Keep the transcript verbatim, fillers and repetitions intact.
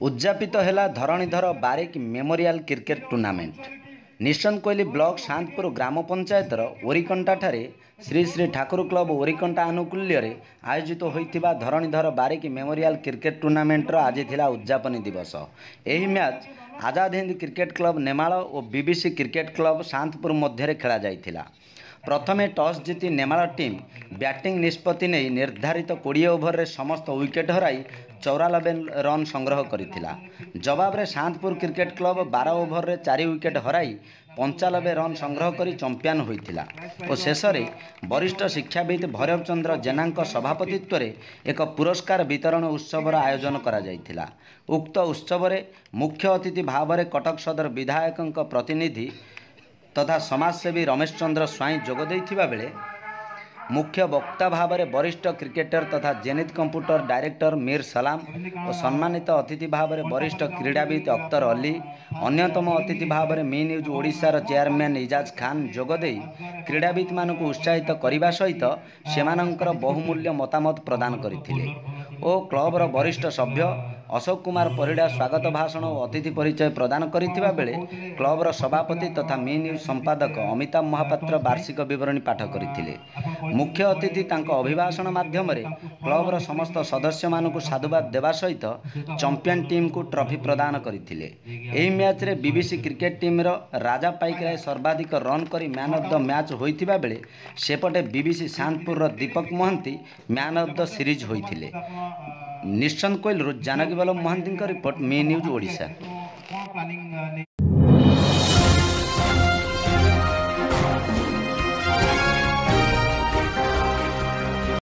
उद्यापित है Dharanidhar Barik memorial cricket tournament. Nischand Koili block Shantpur ग्राम पंचायतर ओरिकंटा श्री श्री ठाकुर क्लब ओरिकंटा आनुकूल्य आयोजित होता धरणीधर बारिक मेमोरियल क्रिकेट टूर्नामेंटर आज थिला उद्यापनी दिवस। यह match Azad Hind cricket club नेमाल और बीबीसी क्रिकेट क्लब शांतपुर मध्य खेला जाइथिला। प्रथमे टॉस जीति नेमाल टीम बैटिंग निष्पत्ति नहीं निर्धारित बीस ओभर रे समस्त विकेट हराई चौरानबे रन संग्रह करथिला। जवाब रे शांतपुर क्रिकेट क्लब बारह ओभर रे चार विकेट हराई पंचानबे रन संग्रह करी चंपियन होइथिला और शेष में वरिष्ठ शिक्षाविद भैरव चंद्र जेना सभापतित्व रे एक पुरस्कार वितरण उत्सवर आयोजन करा जाइथिला। उक्त उत्सव रे मुख्य अतिथि भाव में कटक सदर विधायक प्रतिनिधि तथा समाजसेवी रमेश चंद्र स्वाई जोगदेइथिबा बेले मुख्य वक्ता भाव में वरिष्ठ क्रिकेटर तथा जेनित कंप्यूटर डायरेक्टर मीर सलाम और सम्मानित अतिथि भाव में वरिष्ठ क्रीड़ाविद अख्तर अली, अन्यतम अतिथि भाव में मी न्यूज ओडिशार चेयरमैन इजाज खान जोगदे क्रीड़ाविद मानक उत्साहित करने सहित सेमानंकर बहुमूल्य मतामत प्रदान करथिले और क्लबर वरिष्ठ सभ्य अशोक कुमार परिड़ा स्वागत भाषण और अतिथि परिचय प्रदान करथिबा बेले क्लबर सभापति तथा मी न्यूज संपादक अमिताभ महापात्र वार्षिक विवरणी पाठ करथिले। मुख्य अतिथि तांको अभिभाषण माध्यम क्लबर समस्त सदस्य मानक साधुवाद देवा सहित चंपियन टीम को ट्रॉफी प्रदान करथिले। एही मैच रे बीबीसी क्रिकेट टीम रो राजा पाइकराय सर्वाधिक रन करी मैन ऑफ द मैच होइथिबा बेले सेपटे बीबीसी शांतपुर रो Deepak Mohanty man of the series होइथिले। Nischand Koil Janaki Ballabh Mohanty report Me News Odisha.